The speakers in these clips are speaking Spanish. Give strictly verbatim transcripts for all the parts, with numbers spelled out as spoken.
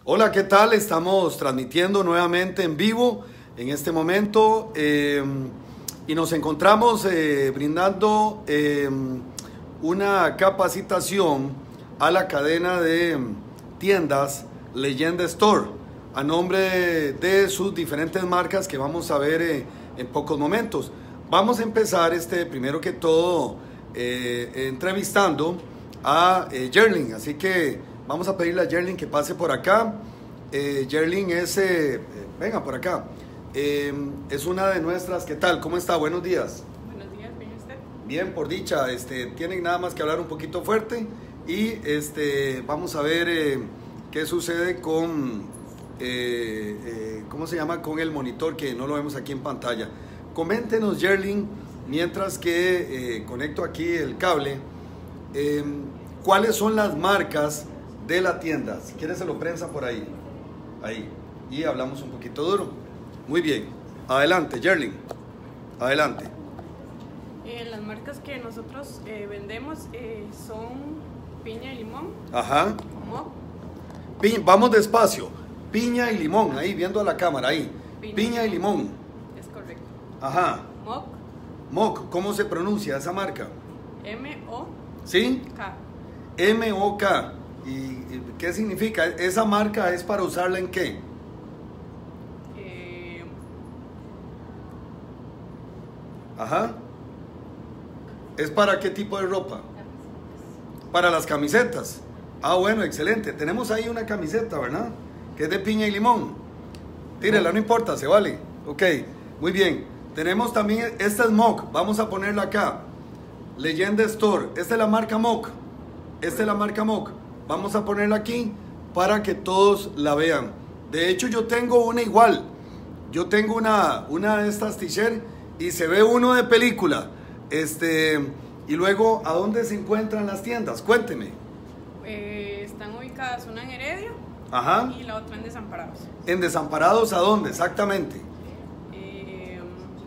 Hola, ¿qué tal? Estamos transmitiendo nuevamente en vivo en este momento eh, y nos encontramos eh, brindando eh, una capacitación a la cadena de tiendas Leyenda Store a nombre de sus diferentes marcas que vamos a ver eh, en pocos momentos. Vamos a empezar este primero que todo eh, entrevistando a eh, Yerlin, así que vamos a pedirle a Yerlin que pase por acá. Eh, Yerlin es, eh, venga por acá, eh, es una de nuestras. ¿Qué tal? ¿Cómo está? Buenos días. Buenos días, ¿bien usted? Bien, por dicha. Este, tienen nada más que hablar un poquito fuerte y este, vamos a ver eh, qué sucede con, eh, eh, ¿cómo se llama? Con el monitor que no lo vemos aquí en pantalla. Coméntenos, Yerlin, mientras que eh, conecto aquí el cable, eh, ¿cuáles son las marcas de la tienda? Si quieres se lo prensa por ahí. Ahí. Y hablamos un poquito duro. Muy bien. Adelante, Yerlin. Adelante. Eh, las marcas que nosotros eh, vendemos eh, son piña y limón. Ajá. Moc. Pi- vamos despacio. Piña y limón. Ahí, viendo a la cámara. Ahí. Piña, Piña y limón. Es correcto. Ajá. Moc. Moc. ¿Cómo se pronuncia esa marca? M O ¿Sí? K. M O K. ¿Y, y qué significa? ¿Esa marca es para usarla en qué? Eh, Ajá. ¿Es para qué tipo de ropa? Para las camisetas. Ah, bueno, excelente. Tenemos ahí una camiseta, ¿verdad? Que es de piña y limón. Tírela, no importa, se vale. Ok, muy bien. Tenemos también, esta es Moc. Vamos a ponerla acá. Leyenda Store. Esta es la marca Moc. Esta es la marca Moc. Vamos a ponerla aquí para que todos la vean. De hecho, yo tengo una igual. Yo tengo una, una de estas t-shirts y se ve uno de película. Este, y luego, ¿a dónde se encuentran las tiendas? Cuénteme. eh, están ubicadas una en Heredia Ajá. y la otra en Desamparados. ¿En Desamparados a dónde exactamente? Eh,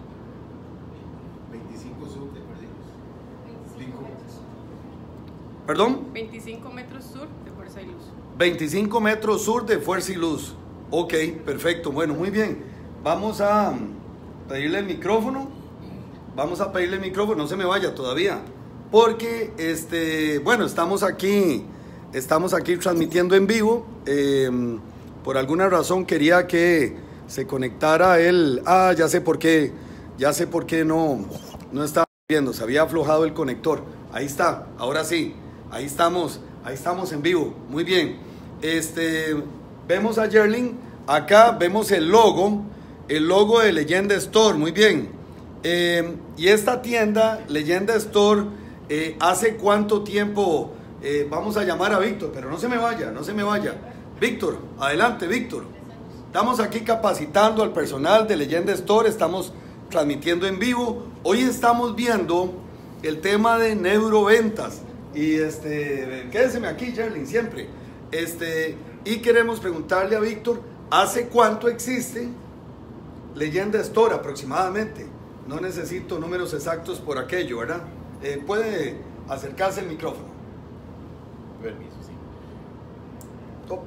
veinticinco sur de Perdidos. ¿Perdón? veinticinco metros sur de Fuerza y Luz. veinticinco metros sur de Fuerza y Luz. Ok, perfecto. Bueno, muy bien. Vamos a pedirle el micrófono. Vamos a pedirle el micrófono. No se me vaya todavía. Porque, este, bueno, estamos aquí, estamos aquí transmitiendo en vivo. Eh, por alguna razón quería que se conectara él. Ah, ya sé por qué. Ya sé por qué no, no estaba viendo. Se había aflojado el conector. Ahí está. Ahora sí. Ahí estamos. Ahí estamos en vivo. Muy bien. Este, vemos a Yerlin. Acá vemos el logo. El logo de Leyenda Store. Muy bien. Eh, y esta tienda, Leyenda Store, eh, ¿hace cuánto tiempo? Eh, vamos a llamar a Víctor, pero no se me vaya, no se me vaya. Víctor, adelante, Víctor. Estamos aquí capacitando al personal de Leyenda Store, estamos transmitiendo en vivo. Hoy estamos viendo el tema de neuroventas. Y este, quédeseme aquí, Yerlin, siempre. Este, y queremos preguntarle a Víctor, ¿hace cuánto existe Leyenda Store aproximadamente? No necesito números exactos por aquello, ¿verdad? Eh, puede acercarse el micrófono. Permiso, sí. Top.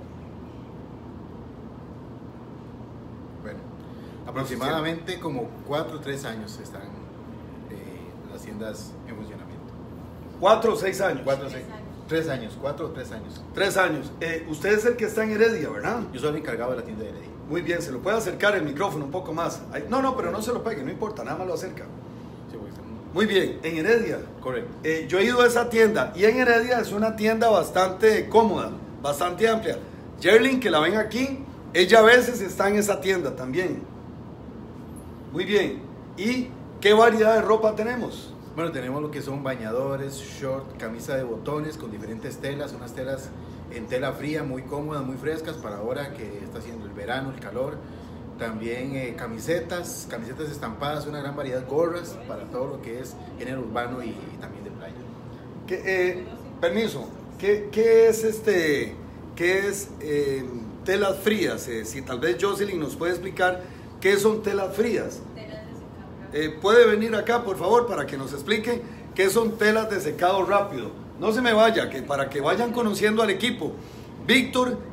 Bueno, aproximadamente como cuatro o tres años están eh, las tiendas en funcionamiento. Cuatro o seis años. Cuatro o seis. Tres años, cuatro o tres años. Tres años. Eh, usted es el que está en Heredia, ¿verdad? Yo soy el encargado de la tienda de Heredia. Muy bien, se lo puede acercar el micrófono un poco más. Ahí- No, no, pero no se lo pegue, no importa, nada más lo acerca. Sí, porque están- Muy bien, en Heredia. Correcto. Eh, yo he ido a esa tienda y en Heredia es una tienda bastante cómoda, bastante amplia. Yerlin, que la ven aquí, ella a veces está en esa tienda también. Muy bien. ¿Y qué variedad de ropa tenemos? Bueno, tenemos lo que son bañadores, short, camisa de botones con diferentes telas, unas telas en tela fría, muy cómodas, muy frescas para ahora que está haciendo el verano, el calor. También eh, camisetas, camisetas estampadas, una gran variedad, gorras para todo lo que es género urbano y, y también de playa. ¿Qué, eh, permiso, ¿qué, qué es este, qué es eh, telas frías? Eh, si tal vez Jocelyn nos puede explicar qué son telas frías. Eh, puede venir acá, por favor, para que nos explique qué son telas de secado rápido. No se me vaya, que para que vayan conociendo al equipo. Víctor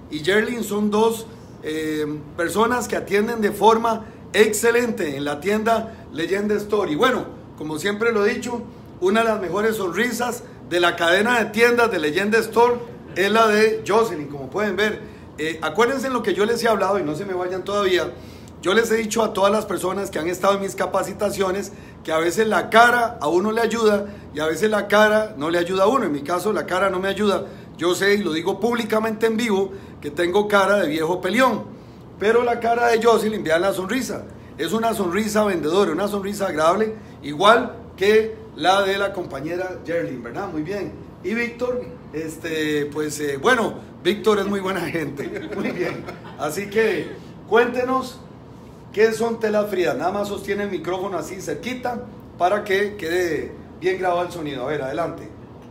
y Gerlin son dos eh, personas que atienden de forma excelente en la tienda Leyenda Store. Y bueno, como siempre lo he dicho, una de las mejores sonrisas de la cadena de tiendas de Leyenda Store es la de Jocelyn, como pueden ver. Eh, acuérdense en lo que yo les he hablado y no se me vayan todavía. Yo les he dicho a todas las personas que han estado en mis capacitaciones que a veces la cara a uno le ayuda y a veces la cara no le ayuda a uno. En mi caso la cara no me ayuda. Yo sé y lo digo públicamente en vivo que tengo cara de viejo peleón. Pero la cara de Jocelyn, vean la sonrisa. Es una sonrisa vendedora, una sonrisa agradable, igual que la de la compañera Gerlin, ¿verdad? Muy bien. Y Víctor, este, pues eh, bueno, Víctor es muy buena gente. Muy bien. Así que cuéntenos qué son telas frías. Nada más sostiene el micrófono así cerquita para que quede bien grabado el sonido. A ver, adelante.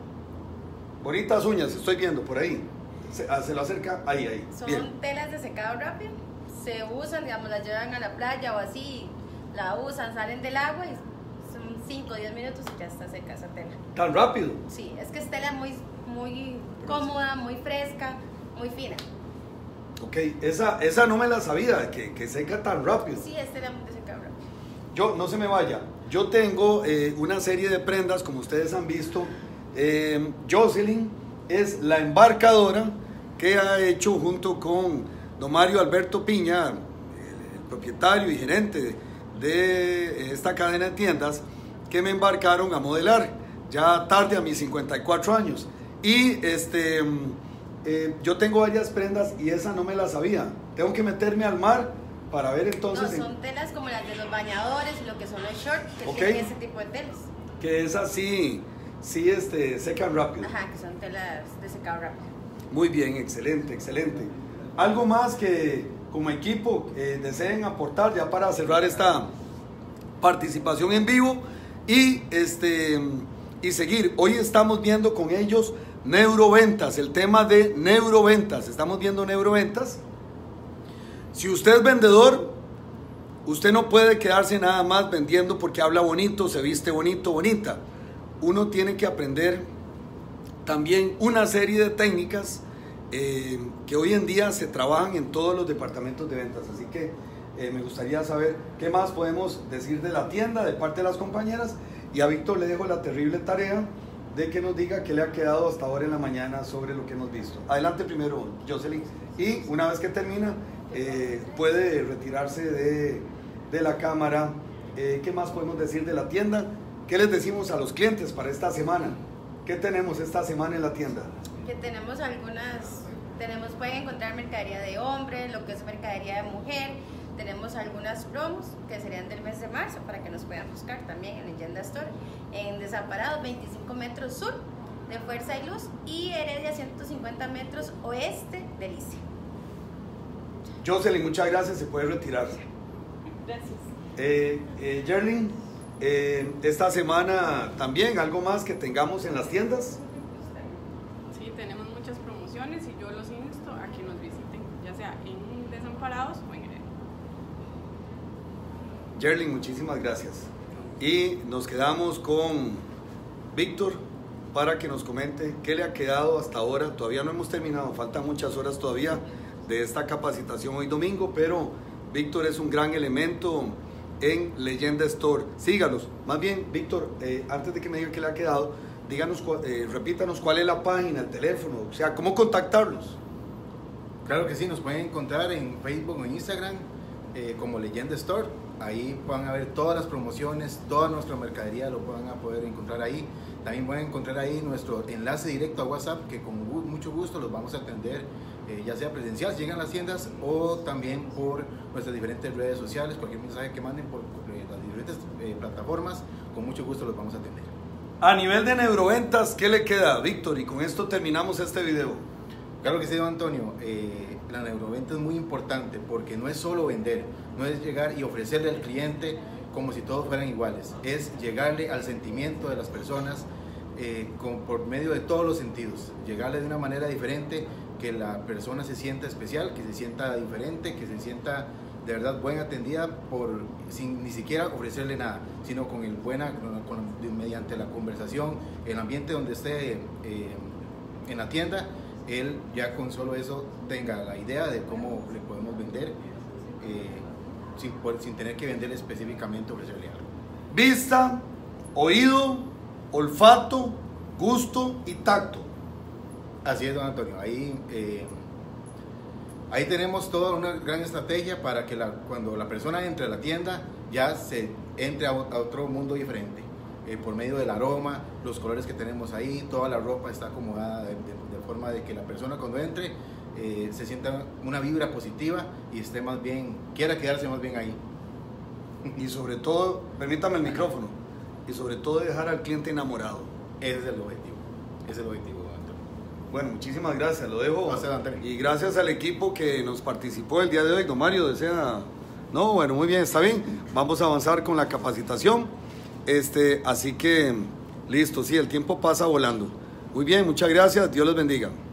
Bonitas uñas, estoy viendo por ahí. Se, se lo acerca, ahí, ahí. Son bien. telas de secado rápido. Se usan, digamos, las llevan a la playa o así, la usan, salen del agua y son cinco o diez minutos y ya está seca esa tela. ¿Tan rápido? Sí, es que es tela muy, muy cómoda, muy fresca, muy fina. Ok, esa, esa no me la sabía, que, que seca tan rápido. Sí, es tela de secado rápido. Yo, no se me vaya, yo tengo eh, una serie de prendas, como ustedes han visto. eh, Jocelyn es la embarcadora que ha hecho junto con don Mario Alberto Piña, el, el propietario y gerente de, de esta cadena de tiendas, que me embarcaron a modelar, ya tarde a mis cincuenta y cuatro años. Y este, eh, yo tengo varias prendas y esa no me la sabía. Tengo que meterme al mar para ver entonces... No, son telas como las de los bañadores y lo que son los shorts, que Okay. tienen ese tipo de telas. Que esas sí, sí este, secan rápido. Ajá, que son telas de secado rápido. Muy bien, excelente, excelente. ¿Algo más que como equipo eh, deseen aportar ya para cerrar esta participación en vivo y, este, y seguir? Hoy estamos viendo con ellos neuroventas, el tema de neuroventas. Estamos viendo neuroventas. Si usted es vendedor, usted no puede quedarse nada más vendiendo porque habla bonito, se viste bonito, bonita. Uno tiene que aprender también una serie de técnicas Eh, que hoy en día se trabajan en todos los departamentos de ventas. Así que eh, me gustaría saber qué más podemos decir de la tienda de parte de las compañeras, y a Víctor le dejo la terrible tarea de que nos diga qué le ha quedado hasta ahora en la mañana sobre lo que hemos visto. Adelante primero, Jocelyn, y una vez que termina eh, puede retirarse de, de la cámara. Eh, ¿qué más podemos decir de la tienda? ¿Qué les decimos a los clientes para esta semana? ¿Qué tenemos esta semana en la tienda? Que tenemos algunas, tenemos, pueden encontrar mercadería de hombre, lo que es mercadería de mujer, tenemos algunas promos que serían del mes de marzo para que nos puedan buscar también en Leyenda Store, en Desamparados veinticinco metros sur de Fuerza y Luz y Heredia ciento cincuenta metros oeste de Lice. Jocelyn, muchas gracias, se puede retirar. Gracias. Eh, eh, Gerlin, eh, esta semana también, ¿algo más que tengamos en las tiendas? Sí, tenemos muchas promociones y yo los insto a que nos visiten, ya sea en Desamparados o en Heredia. Gerlin, muchísimas gracias. Y nos quedamos con Víctor para que nos comente qué le ha quedado hasta ahora. Todavía no hemos terminado, faltan muchas horas todavía de esta capacitación hoy domingo, pero Víctor es un gran elemento en Leyenda Store. Síganos. Más bien, Víctor, eh, antes de que me diga qué le ha quedado, díganos, eh, repítanos cuál es la página, el teléfono, o sea, cómo contactarlos. Claro que sí, nos pueden encontrar en Facebook o en Instagram eh, como Leyenda Store. Ahí van a ver todas las promociones, toda nuestra mercadería lo van a poder encontrar ahí. También pueden encontrar ahí nuestro enlace directo a WhatsApp, que con mucho gusto los vamos a atender, eh, ya sea presencial, si llegan a las tiendas, o también por nuestras diferentes redes sociales. Cualquier mensaje que manden por eh, las diferentes eh, plataformas, con mucho gusto los vamos a atender. A nivel de neuroventas, ¿qué le queda, Víctor? Y con esto terminamos este video. Claro que sí, don Antonio. Eh, la neuroventa es muy importante porque no es solo vender, no es llegar y ofrecerle al cliente como si todos fueran iguales, es llegarle al sentimiento de las personas eh, con, por medio de todos los sentidos, llegarle de una manera diferente, que la persona se sienta especial, que se sienta diferente, que se sienta de verdad buena atendida por, sin ni siquiera ofrecerle nada, sino con el buena, con, con, mediante la conversación, el ambiente donde esté eh, en la tienda, él ya con solo eso tenga la idea de cómo le podemos vender, eh, sin, por, sin tener que vender específicamente, ofrecerle algo. Vista, oído, olfato, gusto y tacto. Así es, don Antonio. Ahí, eh, ahí tenemos toda una gran estrategia para que la, cuando la persona entre a la tienda ya se entre a, a otro mundo diferente. Eh, por medio del aroma, los colores que tenemos ahí, toda la ropa está acomodada de, de, de forma de que la persona cuando entre eh, se sienta una vibra positiva y esté más bien, quiera quedarse más bien ahí. Y sobre todo, permítame el micrófono, y sobre todo dejar al cliente enamorado. Ese es el objetivo, ese es el objetivo, don Antonio. Bueno, muchísimas gracias, lo dejo. Gracias, don Antonio. Y gracias al equipo que nos participó el día de hoy. Don Mario, desea... No, bueno, muy bien, está bien. Vamos a avanzar con la capacitación. Este, así que, listo, sí, el tiempo pasa volando. Muy bien, muchas gracias, Dios les bendiga.